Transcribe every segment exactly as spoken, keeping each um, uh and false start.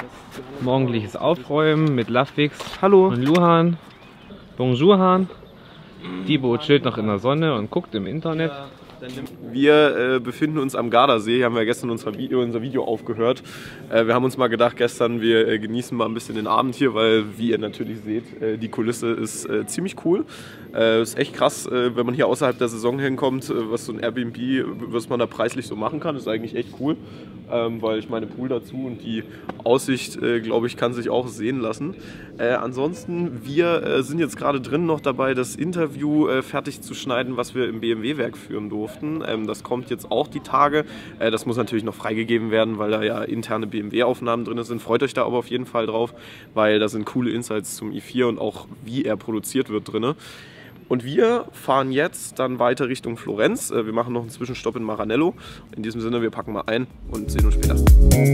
Morgendliches Aufräumen mit Lafwix. Hallo. Und Luhan. Bonjour, Han. Dibo chillt noch in der Sonne und guckt im Internet. Wir äh, befinden uns am Gardasee. Hier haben wir gestern unser Video, unser Video aufgehört. Äh, wir haben uns mal gedacht, gestern wir äh, genießen mal ein bisschen den Abend hier, weil, wie ihr natürlich seht, äh, die Kulisse ist äh, ziemlich cool. Äh, ist echt krass, äh, wenn man hier außerhalb der Saison hinkommt, äh, was so ein Airbnb, was man da preislich so machen kann, ist eigentlich echt cool. Ähm, weil ich meine Pool dazu und die Aussicht, äh, glaube ich, kann sich auch sehen lassen. Äh, ansonsten, wir äh, sind jetzt gerade drin noch dabei, das Interview äh, fertig zu schneiden, was wir im B M W-Werk führen durften. Ähm, das kommt jetzt auch die Tage. Äh, das muss natürlich noch freigegeben werden, weil da ja interne B M W-Aufnahmen drin sind. Freut euch da aber auf jeden Fall drauf, weil da sind coole Insights zum i vier und auch wie er produziert wird drin. Und wir fahren jetzt dann weiter Richtung Florenz. Wir machen noch einen Zwischenstopp in Maranello. In diesem Sinne, wir packen mal ein und sehen uns später.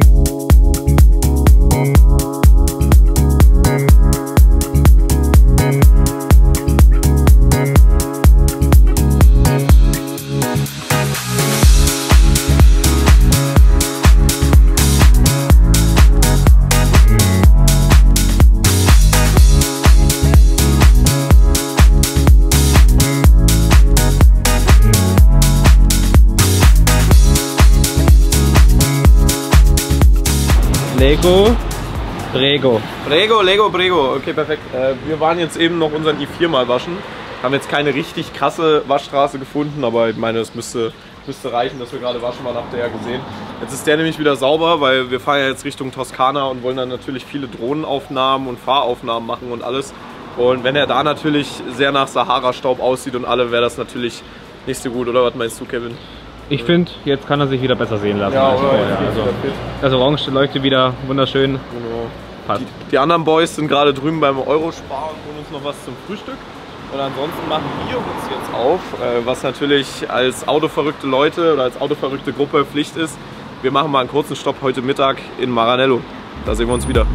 Lego, Brego. Brego, Lego, Brego. Okay, perfekt. Äh, wir waren jetzt eben noch unseren i vier mal waschen. Haben jetzt keine richtig krasse Waschstraße gefunden, aber ich meine, es müsste, müsste reichen, dass wir gerade waschen waren, habt ihr ja gesehen. Jetzt ist der nämlich wieder sauber, weil wir fahren ja jetzt Richtung Toskana und wollen dann natürlich viele Drohnenaufnahmen und Fahraufnahmen machen und alles. Und wenn er da natürlich sehr nach Sahara-Staub aussieht und alle, wäre das natürlich nicht so gut, oder was meinst du, Kevin? Ich finde, jetzt kann er sich wieder besser sehen lassen. Ja, als oder? vorher. Also, das Orange leuchtet wieder wunderschön. Genau. Passt. Die, die anderen Boys sind gerade drüben beim Eurospar und holen uns noch was zum Frühstück. Und ansonsten machen wir uns jetzt auf, äh, was natürlich als autoverrückte Leute oder als autoverrückte Gruppe Pflicht ist. Wir machen mal einen kurzen Stopp heute Mittag in Maranello. Da sehen wir uns wieder.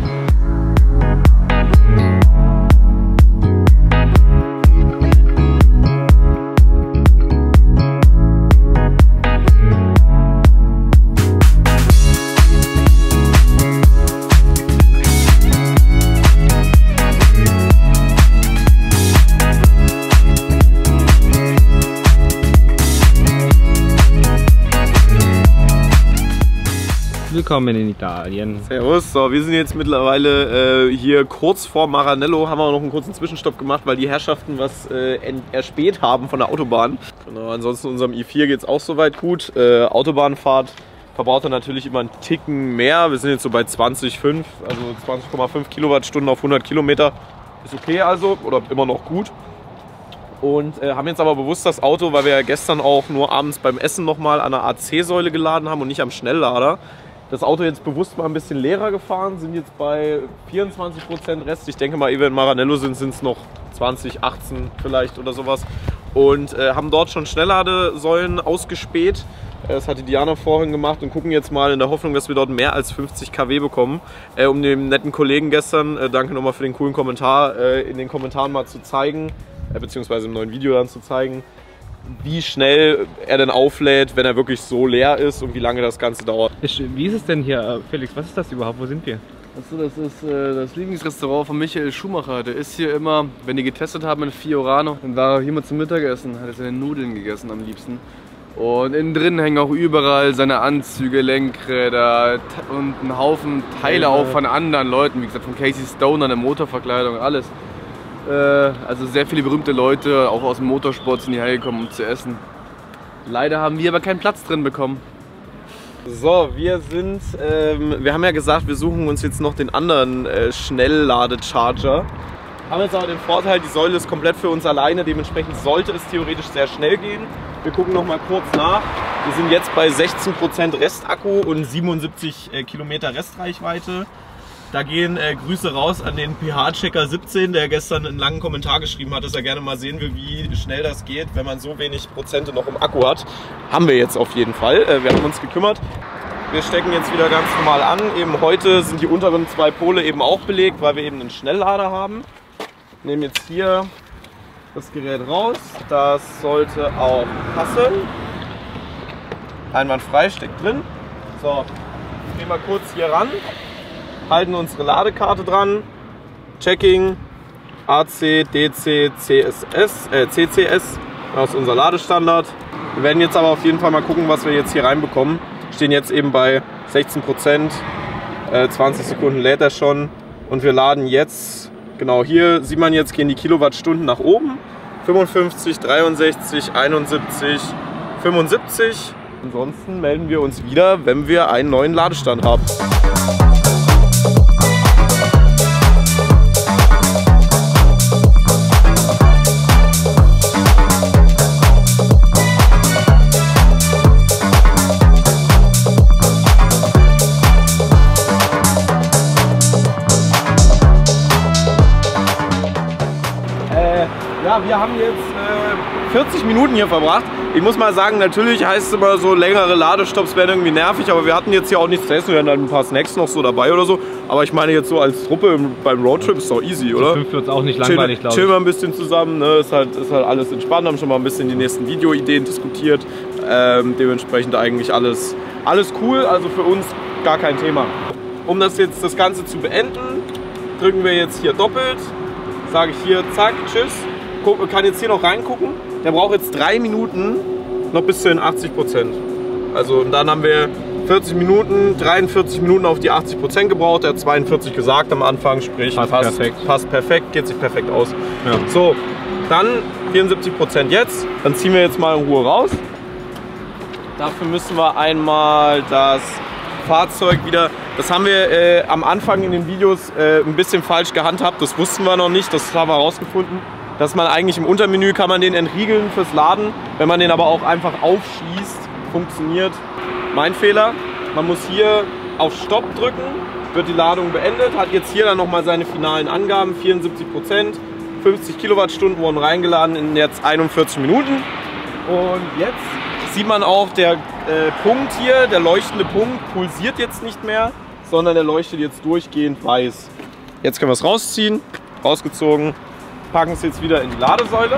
Willkommen in Italien. Servus, so, wir sind jetzt mittlerweile äh, hier kurz vor Maranello, haben wir noch einen kurzen Zwischenstopp gemacht, weil die Herrschaften was äh, erspäht haben von der Autobahn. Genau, ansonsten unserem i vier geht es auch soweit gut. Äh, Autobahnfahrt verbraucht er natürlich immer einen Ticken mehr. Wir sind jetzt so bei zwanzig Komma fünf, also zwanzig Komma fünf Kilowattstunden auf hundert Kilometer. Ist okay also, oder immer noch gut. Und äh, haben jetzt aber bewusst das Auto, weil wir ja gestern auch nur abends beim Essen nochmal an der A C-Säule geladen haben und nicht am Schnelllader, das Auto jetzt bewusst mal ein bisschen leerer gefahren, sind jetzt bei vierundzwanzig Prozent Rest. Ich denke mal, ehe wir in Maranello sind, sind es noch zwanzig, achtzehn vielleicht oder sowas. Und äh, haben dort schon Schnellladesäulen ausgespäht. Das hat die Diana vorhin gemacht und gucken jetzt mal in der Hoffnung, dass wir dort mehr als fünfzig Kilowatt bekommen. Äh, um dem netten Kollegen gestern, äh, danke nochmal für den coolen Kommentar, äh, in den Kommentaren mal zu zeigen, äh, beziehungsweise im neuen Video dann zu zeigen, wie schnell er denn auflädt, wenn er wirklich so leer ist und wie lange das Ganze dauert. Wie ist es denn hier, Felix? Was ist das überhaupt? Wo sind wir? Achso, das ist äh, das Lieblingsrestaurant von Michael Schumacher. Der ist hier immer, wenn die getestet haben in Fiorano, dann war er hier mal zum Mittagessen, hat er seine Nudeln gegessen am liebsten. Und innen drin hängen auch überall seine Anzüge, Lenkräder und ein Haufen Teile auch von anderen Leuten, wie gesagt von Casey Stoner, eine Motorverkleidung, alles. Also sehr viele berühmte Leute, auch aus dem Motorsport, sind hierher gekommen, um zu essen. Leider haben wir aber keinen Platz drin bekommen. So, wir sind, ähm, wir haben ja gesagt, wir suchen uns jetzt noch den anderen äh, Schnellladecharger. Haben jetzt aber den Vorteil, die Säule ist komplett für uns alleine, dementsprechend sollte es theoretisch sehr schnell gehen. Wir gucken noch mal kurz nach. Wir sind jetzt bei sechzehn Prozent Restakku und siebenundsiebzig äh, Kilometer Restreichweite. Da gehen äh, Grüße raus an den P H-Checker siebzehn, der gestern einen langen Kommentar geschrieben hat, dass er gerne mal sehen will, wie schnell das geht, wenn man so wenig Prozente noch im Akku hat. Haben wir jetzt auf jeden Fall. Äh, wir haben uns gekümmert. Wir stecken jetzt wieder ganz normal an. Eben heute sind die unteren zwei Pole eben auch belegt, weil wir eben einen Schnelllader haben. Nehmen jetzt hier das Gerät raus. Das sollte auch passen. Einwandfrei, steckt drin. So, gehen wir kurz hier ran. halten unsere Ladekarte dran, Checking, A C, D C, C S S, äh, C C S, das ist unser Ladestandard. Wir werden jetzt aber auf jeden Fall mal gucken, was wir jetzt hier reinbekommen. Stehen jetzt eben bei sechzehn Prozent, äh, zwanzig Sekunden lädt er schon und wir laden jetzt, genau hier sieht man jetzt, gehen die Kilowattstunden nach oben, fünfundfünfzig, dreiundsechzig, einundsiebzig, fünfundsiebzig. Ansonsten melden wir uns wieder, wenn wir einen neuen Ladestand haben. Ja, wir haben jetzt äh, vierzig Minuten hier verbracht. Ich muss mal sagen, natürlich heißt es immer so, längere Ladestops werden irgendwie nervig, aber wir hatten jetzt hier auch nichts zu essen. Wir hatten dann ein paar Snacks noch so dabei oder so. Aber ich meine jetzt so als Truppe beim Roadtrip ist doch easy, oder? fünf wird es auch nicht langweilig, glaube ich. Chillen wir ein bisschen zusammen, ne? ist, halt, ist halt alles entspannt, haben schon mal ein bisschen die nächsten Videoideen diskutiert. Ähm, dementsprechend eigentlich alles, alles cool, also für uns gar kein Thema. Um das jetzt das Ganze zu beenden, drücken wir jetzt hier doppelt. Sage ich hier, zack, tschüss. Kann jetzt hier noch reingucken. Der braucht jetzt drei Minuten noch bis zu den achtzig Prozent. Also dann haben wir vierzig Minuten, dreiundvierzig Minuten auf die achtzig Prozent gebraucht. Er hat zweiundvierzig gesagt am Anfang, sprich passt, passt perfekt. passt perfekt, geht sich perfekt aus. Ja. So, dann vierundsiebzig Prozent jetzt. Dann ziehen wir jetzt mal in Ruhe raus. Dafür müssen wir einmal das Fahrzeug wieder, das haben wir äh, am Anfang in den Videos äh, ein bisschen falsch gehandhabt. Das wussten wir noch nicht, das haben wir herausgefunden. Dass man eigentlich im Untermenü kann man den entriegeln fürs Laden. Wenn man den aber auch einfach aufschließt, funktioniert. Mein Fehler, man muss hier auf Stopp drücken, wird die Ladung beendet, hat jetzt hier dann nochmal seine finalen Angaben, vierundsiebzig Prozent, fünfzig Kilowattstunden wurden reingeladen in jetzt einundvierzig Minuten. Und jetzt sieht man auch, der äh, Punkt hier, der leuchtende Punkt, pulsiert jetzt nicht mehr, sondern der leuchtet jetzt durchgehend weiß. Jetzt können wir es rausziehen, rausgezogen. Packen es jetzt wieder in die Ladesäule.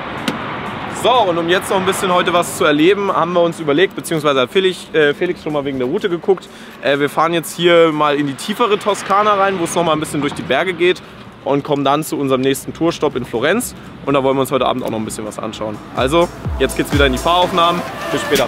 So, und um jetzt noch ein bisschen heute was zu erleben, haben wir uns überlegt, beziehungsweise hat Felix, äh, Felix schon mal wegen der Route geguckt. Äh, wir fahren jetzt hier mal in die tiefere Toskana rein, wo es noch mal ein bisschen durch die Berge geht und kommen dann zu unserem nächsten Tourstopp in Florenz. Und da wollen wir uns heute Abend auch noch ein bisschen was anschauen. Also, jetzt geht's wieder in die Fahraufnahmen. Bis später.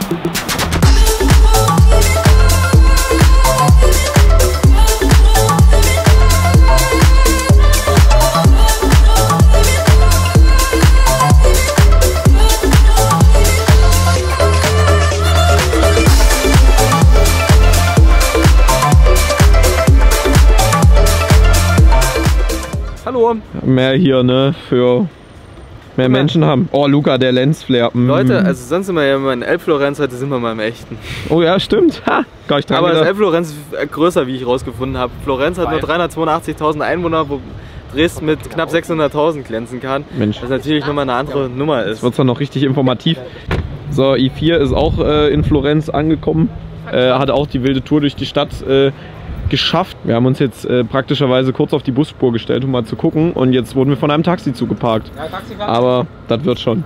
Hallo. Mehr hier, ne, für mehr Menschen haben. Oh, Luca, der Lensflare. Mm. Leute, also sonst sind wir ja immer in Elbflorenz, heute sind wir mal im echten. Oh ja, stimmt. Ha, gar nicht dran Aber gedacht. das Elbflorenz ist größer, wie ich rausgefunden habe. Florenz hat nur dreihundertzweiundachtzigtausend Einwohner, wo Dresden mit knapp sechshunderttausend glänzen kann. Mensch. Was natürlich nochmal eine andere Nummer ist. Jetzt wird es dann noch richtig informativ. So, i vier ist auch äh, in Florenz angekommen. Äh, hat auch die wilde Tour durch die Stadt äh, geschafft. Wir haben uns jetzt äh, praktischerweise kurz auf die Busspur gestellt, um mal zu gucken. Und jetzt wurden wir von einem Taxi zugeparkt. Ja, Taxi kann. Aber das wird schon.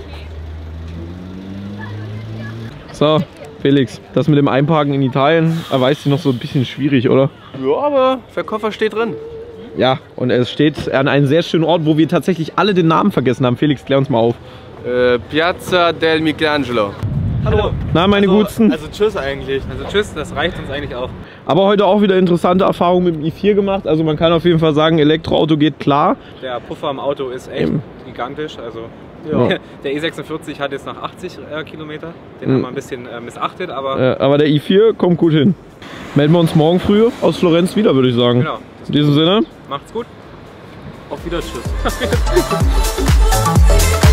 So, Felix, das mit dem Einparken in Italien erweist sich noch so ein bisschen schwierig, oder? Ja, aber der Koffer steht drin. Ja, und es steht an einem sehr schönen Ort, wo wir tatsächlich alle den Namen vergessen haben. Felix, klär uns mal auf. Äh, Piazza del Michelangelo. Hallo. Na, meine also, Gutsten. Also tschüss eigentlich. Also tschüss, das reicht uns eigentlich auch. Aber heute auch wieder interessante Erfahrungen mit dem i vier gemacht. Also man kann auf jeden Fall sagen, Elektroauto geht klar. Der Puffer im Auto ist echt Eben. gigantisch. Also Ja. der E sechsundvierzig hat jetzt noch achtzig äh, Kilometer. Den Mhm. haben wir ein bisschen äh, missachtet, aber Äh, aber der i vier kommt gut hin. Melden wir uns morgen früh aus Florenz wieder, würde ich sagen. genau. In diesem Sinne. Macht's gut. Auf Wiedersehen. Tschüss.